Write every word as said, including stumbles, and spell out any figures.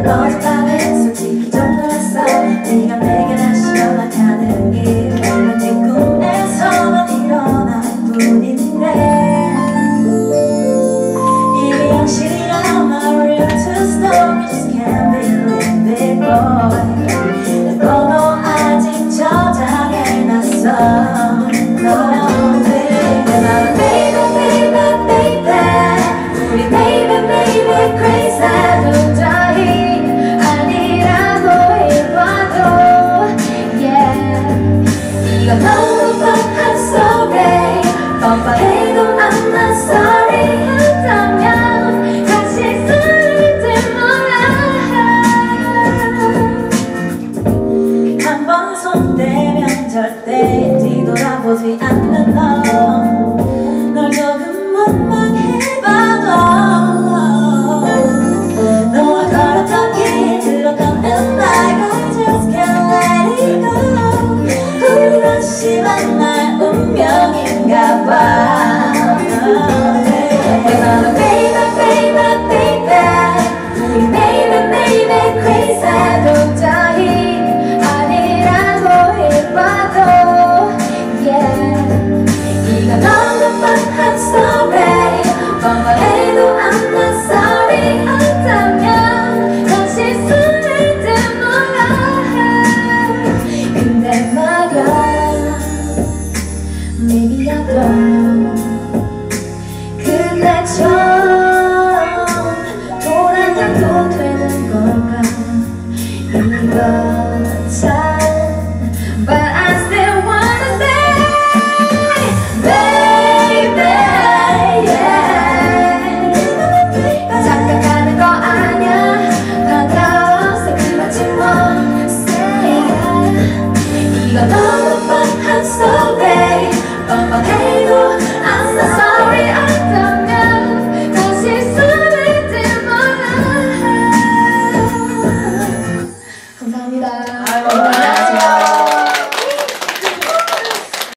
어젯밤에 솔직히 좀 놀랐어. 네가 내게 다시 연락하는 일 왠지 꿈에서만 일어날 뿐인데 이게 현실이야. My real true story just can't believe it boy. 너도 아직 저장해 놨어. No baby baby baby baby 우리 baby baby crazy 도저히 아니라고 해봐도 yeah 이건 너무 뻔한 soul 뻔뻔해도 I'm not sorry 한다면 다시 쓰릴지 몰라 한 번 손대면 절대 뒤돌아보지 않는 너 널 조금 원망해봐도 너와 걸었던 길 들었던 and I just can't let it go 우리 다시 만날 운명인가 봐 Baby baby baby 우리 baby baby crazy 도저히 아니라고 해봐도 yeah 이건 너무 뻔한 story 뻔뻔해도 I'm not sorry 한다면 다시 쓰릴지 몰라 근데 말야 Maybe I don't know 그날처럼 돌아가도 되는 걸까 이건 참 But I still wanna stay Baby yeah 착각하는 거 아냐 반가워서 그렇지 뭐 Say 이건 너무 뻔한 story 뻔뻔해도